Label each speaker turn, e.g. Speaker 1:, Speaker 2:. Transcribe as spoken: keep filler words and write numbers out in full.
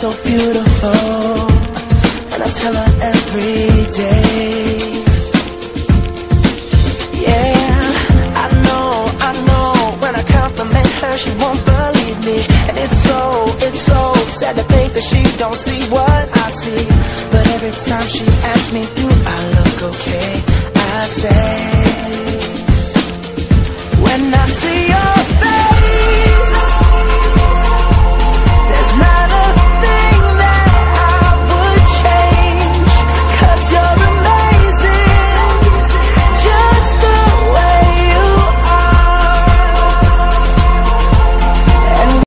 Speaker 1: so beautiful, and I tell her every day. Yeah, I know, I know, when I compliment her she won't believe me. And it's so, it's so sad to think that she don't see what I see. But every time she asks me